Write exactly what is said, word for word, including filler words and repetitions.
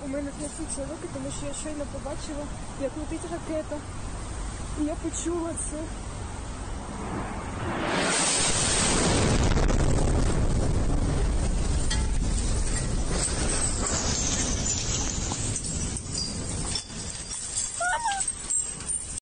у мене трясуться руки, тому що я щойно побачила, як летить ракета. І я почула це.